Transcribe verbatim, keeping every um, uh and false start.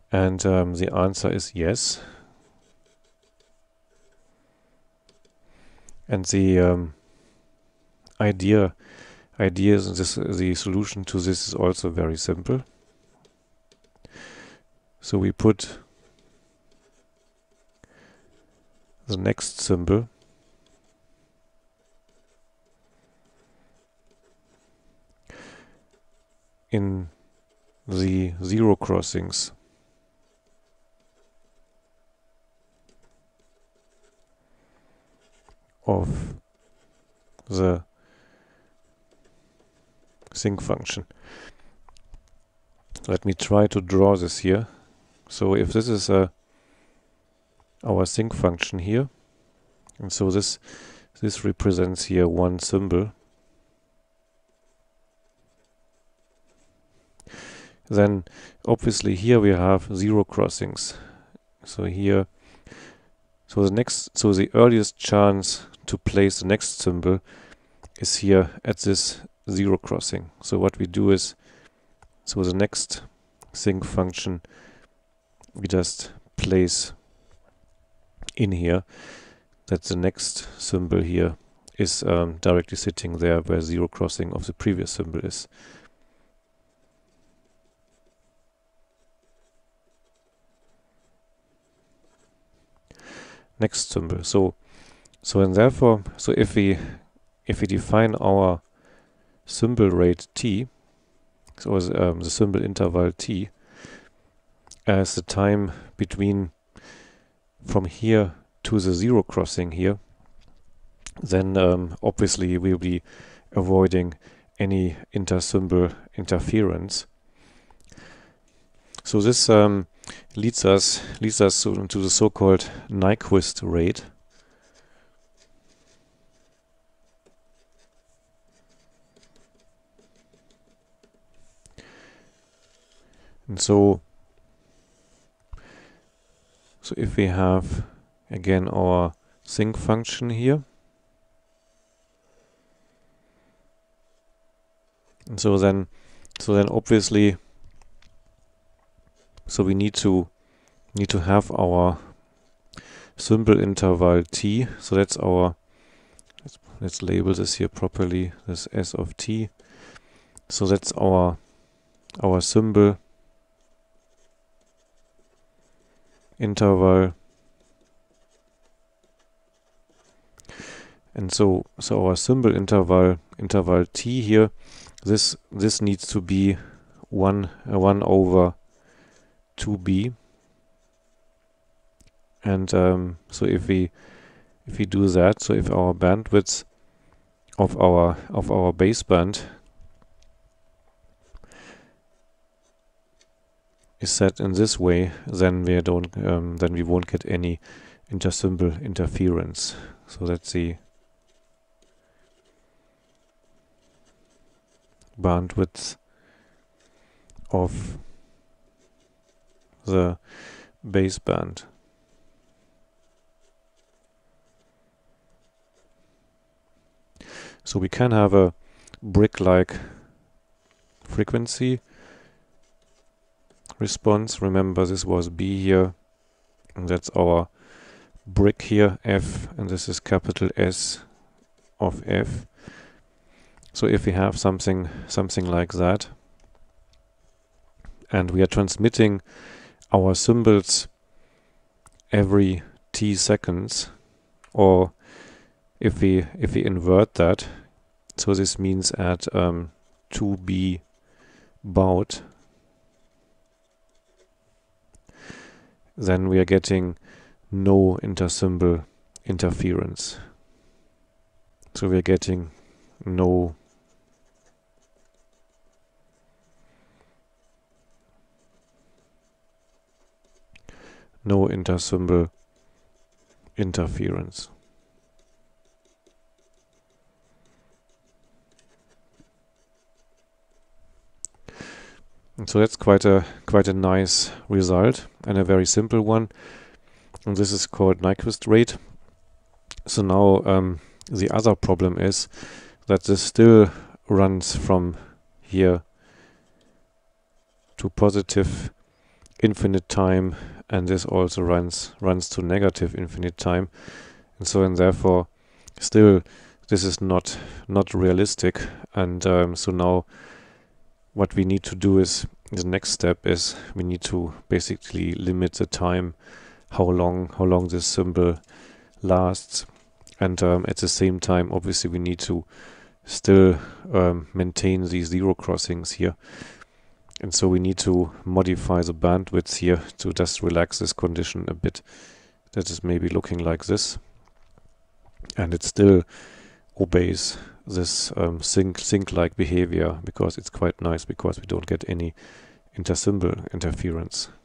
And um, the answer is yes. And the um, idea, idea is this, the solution to this is also very simple. So we put the next symbol in the zero crossings of the sinc function. Let me try to draw this here. So if this is a our sinc function here, and so this this represents here one symbol, then obviously here we have zero crossings. So here, so the next, so the earliest chance to place the next symbol is here at this zero crossing. So what we do is, so the next sinc function we just place in here, that the next symbol here is um, directly sitting there where zero crossing of the previous symbol is. Next symbol. So, so and therefore, so if we if we define our symbol rate t, so as, um, the symbol interval t, as the time between from here to the zero crossing here, then um, obviously we'll be avoiding any inter-symbol interference. So this um, leads us leads us to, to the so-called Nyquist rate. And so, so if we have again our sinc function here, and so then, so then obviously, so we need to need to have our symbol interval t. So that's our. Let's, let's label this here properly. This s of t. So that's our our symbol interval, and so so our symbol interval interval t here, this this needs to be one uh, one over two b, and um, so if we if we do that, so if our bandwidth of our of our baseband is set in this way, then we don't um, then we won't get any intersymbol interference. So that's the bandwidth of the baseband. So we can have a brick-like frequency response. Remember, this was B here, and that's our brick here, F, and this is capital S of F. So if we have something something like that, and we are transmitting our symbols every t seconds, or if we if we invert that, so this means at um, two b baud, then we are getting no intersymbol interference. So we are getting no no intersymbol interference. And so that's quite a quite a nice result, and a very simple one. And this is called Nyquist rate. So now um, the other problem is that this still runs from here to positive infinite time, and this also runs runs to negative infinite time, and so and therefore still this is not not realistic. And um, so now what we need to do is, the next step is we need to basically limit the time, how long how long this symbol lasts, and um, at the same time obviously we need to still um, maintain these zero crossings here, and so we need to modify the bandwidth here to just relax this condition a bit. That is maybe looking like this, and it still obeys this um, sync sync like behavior, because it's quite nice, because we don't get any intersymbol interference.